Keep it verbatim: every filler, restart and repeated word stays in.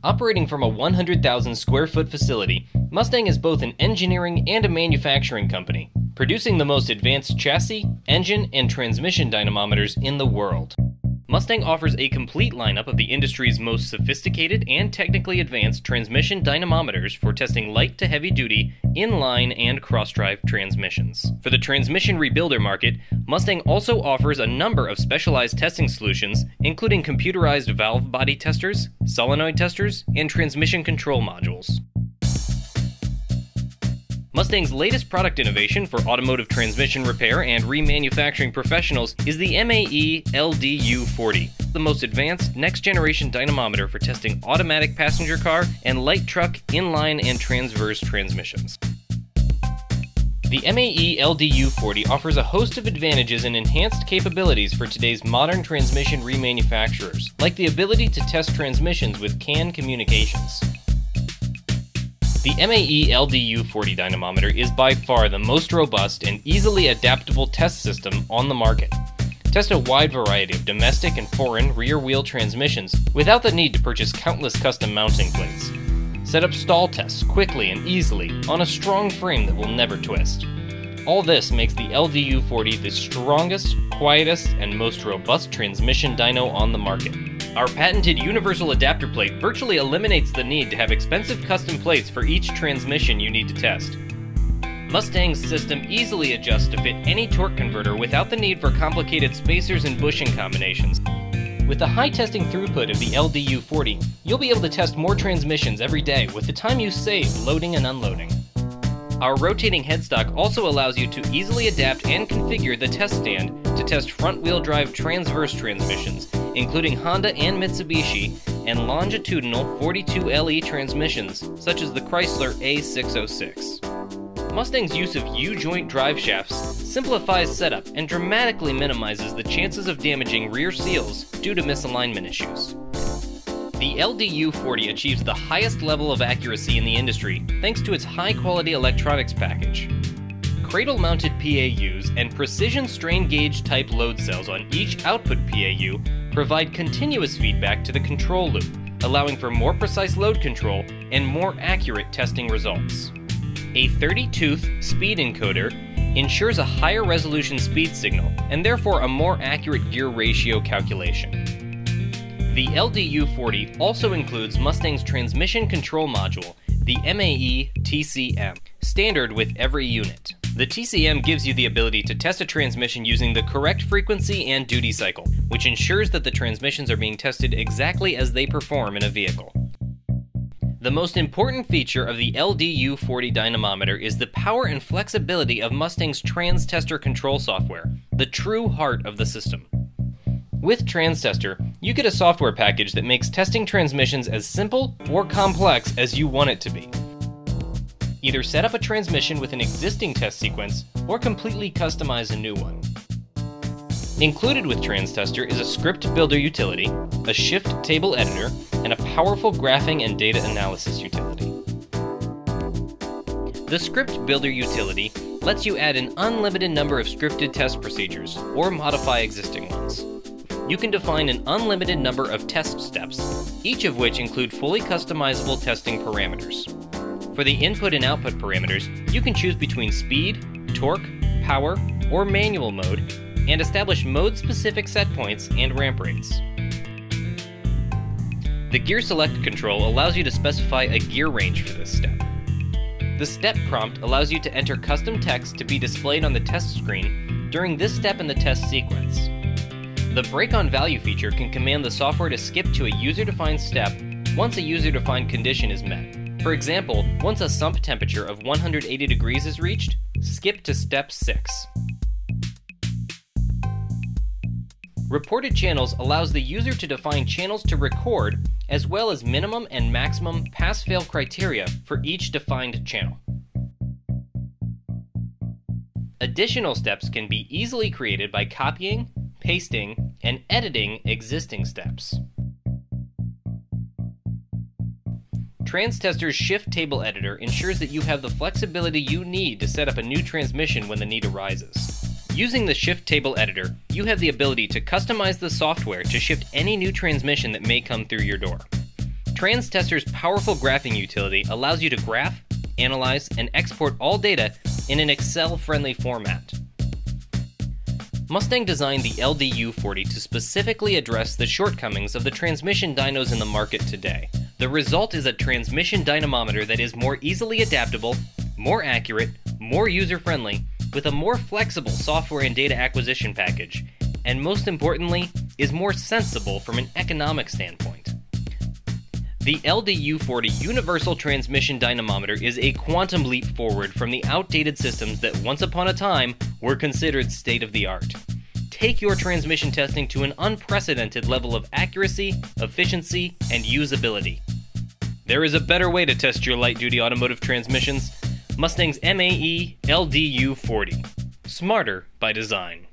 Operating from a one hundred thousand square foot facility, Mustang is both an engineering and a manufacturing company, producing the most advanced chassis, engine, and transmission dynamometers in the world. Mustang offers a complete lineup of the industry's most sophisticated and technically advanced transmission dynamometers for testing light to heavy duty, inline, and cross-drive transmissions. For the transmission rebuilder market, Mustang also offers a number of specialized testing solutions, including computerized valve body testers, solenoid testers, and transmission control modules. Mustang's latest product innovation for automotive transmission repair and remanufacturing professionals is the M A E L D U forty, the most advanced next-generation dynamometer for testing automatic passenger car and light truck inline and transverse transmissions. The M A E L D U forty offers a host of advantages and enhanced capabilities for today's modern transmission remanufacturers, like the ability to test transmissions with C A N communications. The M A E L D U forty dynamometer is by far the most robust and easily adaptable test system on the market. Test a wide variety of domestic and foreign rear-wheel transmissions without the need to purchase countless custom mounting plates. Set up stall tests quickly and easily on a strong frame that will never twist. All this makes the L D U forty the strongest, quietest, and most robust transmission dyno on the market. Our patented universal adapter plate virtually eliminates the need to have expensive custom plates for each transmission you need to test. Mustang's system easily adjusts to fit any torque converter without the need for complicated spacers and bushing combinations. With the high testing throughput of the L D U forty, you'll be able to test more transmissions every day with the time you save loading and unloading. Our rotating headstock also allows you to easily adapt and configure the test stand to test front-wheel drive transverse transmissions, including Honda and Mitsubishi, and longitudinal forty-two L E transmissions, such as the Chrysler A six oh six. Mustang's use of U-joint drive shafts simplifies setup and dramatically minimizes the chances of damaging rear seals due to misalignment issues. The L D U forty achieves the highest level of accuracy in the industry thanks to its high-quality electronics package. Cradle-mounted P A Us and precision strain gauge type load cells on each output P A U provide continuous feedback to the control loop, allowing for more precise load control and more accurate testing results. A thirty tooth speed encoder ensures a higher resolution speed signal and therefore a more accurate gear ratio calculation. The L D U forty also includes Mustang's transmission control module, the M A E T C M, standard with every unit. The T C M gives you the ability to test a transmission using the correct frequency and duty cycle, which ensures that the transmissions are being tested exactly as they perform in a vehicle. The most important feature of the L D U forty dynamometer is the power and flexibility of Mustang's TransTester control software, the true heart of the system. With TransTester, you get a software package that makes testing transmissions as simple or complex as you want it to be. Either set up a transmission with an existing test sequence, or completely customize a new one. Included with TransTester is a script builder utility, a shift table editor, and a powerful graphing and data analysis utility. The script builder utility lets you add an unlimited number of scripted test procedures, or modify existing ones. You can define an unlimited number of test steps, each of which include fully customizable testing parameters. For the input and output parameters, you can choose between speed, torque, power, or manual mode, and establish mode-specific set points and ramp rates. The Gear Select control allows you to specify a gear range for this step. The step prompt allows you to enter custom text to be displayed on the test screen during this step in the test sequence. The Break on Value feature can command the software to skip to a user-defined step once a user-defined condition is met. For example, once a sump temperature of one hundred eighty degrees is reached, skip to step six. Reported channels allows the user to define channels to record, as well as minimum and maximum pass-fail criteria for each defined channel. Additional steps can be easily created by copying, pasting, and editing existing steps. TransTester's Shift Table Editor ensures that you have the flexibility you need to set up a new transmission when the need arises. Using the Shift Table Editor, you have the ability to customize the software to shift any new transmission that may come through your door. TransTester's powerful graphing utility allows you to graph, analyze, and export all data in an Excel-friendly format. Mustang designed the L D U forty to specifically address the shortcomings of the transmission dynos in the market today. The result is a transmission dynamometer that is more easily adaptable, more accurate, more user-friendly, with a more flexible software and data acquisition package, and most importantly, is more sensible from an economic standpoint. The L D U forty Universal Transmission Dynamometer is a quantum leap forward from the outdated systems that once upon a time were considered state-of-the-art. Take your transmission testing to an unprecedented level of accuracy, efficiency, and usability. There is a better way to test your light-duty automotive transmissions: Mustang's M A E L D U forty. Smarter by design.